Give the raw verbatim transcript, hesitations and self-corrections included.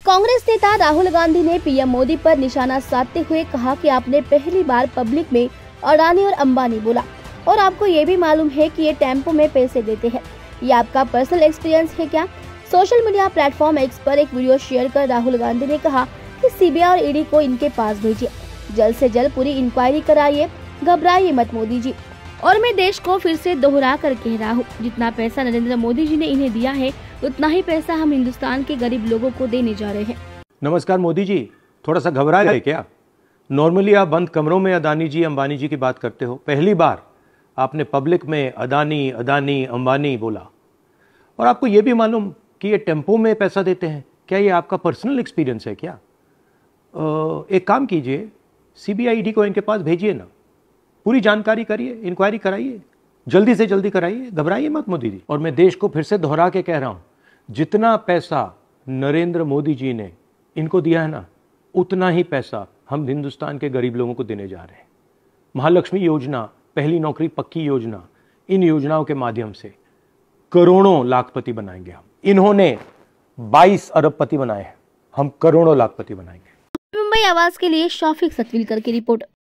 कांग्रेस नेता राहुल गांधी ने पीएम मोदी पर निशाना साधते हुए कहा कि आपने पहली बार पब्लिक में अडानी और अंबानी बोला और आपको ये भी मालूम है कि ये टेम्पो में पैसे देते हैं। ये आपका पर्सनल एक्सपीरियंस है क्या? सोशल मीडिया प्लेटफॉर्म एक्स पर एक वीडियो शेयर कर राहुल गांधी ने कहा कि सीबीआई और ईडी को इनके पास भेजिए, जल्द से जल्द पूरी इंक्वायरी कराइए, घबराइए मत मोदी जी। और मैं देश को फिर से दोहरा कर कह रहा हूँ, जितना पैसा नरेंद्र मोदी जी ने इन्हें दिया है उतना ही पैसा हम हिंदुस्तान के गरीब लोगों को देने जा रहे हैं। नमस्कार मोदी जी, थोड़ा सा घबरा गए क्या? नॉर्मली आप बंद कमरों में अडानी जी अंबानी जी की बात करते हो, पहली बार आपने पब्लिक में अडानी अडानी अंबानी बोला और आपको ये भी मालूम कि ये टेम्पो में पैसा देते हैं। क्या ये आपका पर्सनल एक्सपीरियंस है क्या? आ, एक काम कीजिए, सीबीआई ईडी को इनके पास भेजिए ना, पूरी जानकारी करिए, इंक्वायरी कराइए, जल्दी से जल्दी कराइए, घबराइए मत मोदी जी। और मैं देश को फिर से दोहरा के कह रहा हूं, जितना पैसा नरेंद्र मोदी जी ने इनको दिया है ना, उतना ही पैसा हम हिंदुस्तान के गरीब लोगों को देने जा रहे हैं। महालक्ष्मी योजना, पहली नौकरी पक्की योजना, इन योजनाओं के माध्यम से करोड़ों लाखपति बनाएंगे हम। इन्होंने बाईस अरबपति बनाए हैं, हम करोड़ों लाखपति बनाएंगे। मुंबई आवाज के लिए शौफिक सतविलकर की रिपोर्ट।